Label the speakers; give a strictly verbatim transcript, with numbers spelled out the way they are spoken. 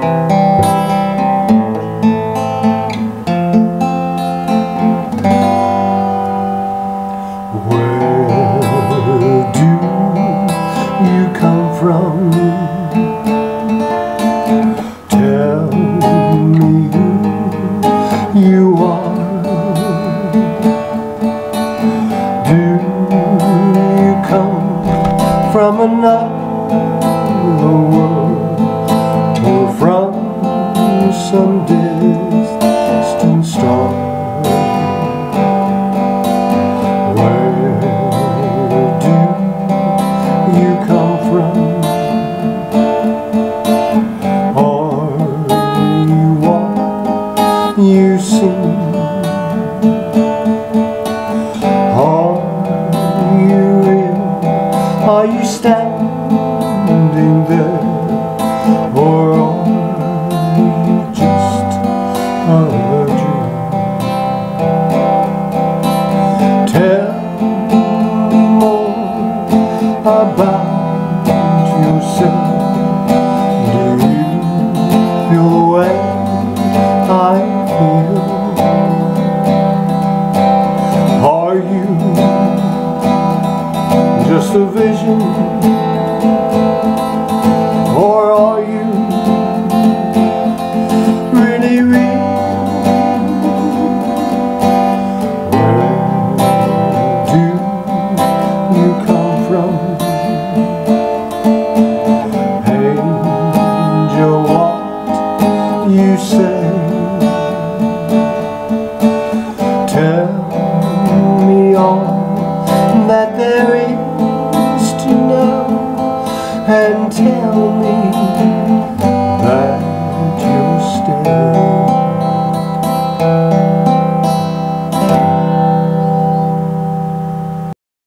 Speaker 1: Where do you come from? Tell me who you are. Do you come from another world, or from some distant star? You seem, are you real? Are you standing there, or are you just a dream? Tell me more about yourself. Do you feel the way I feel? Are you just a vision, or are you really real? Where do you come from? Angel, what you say?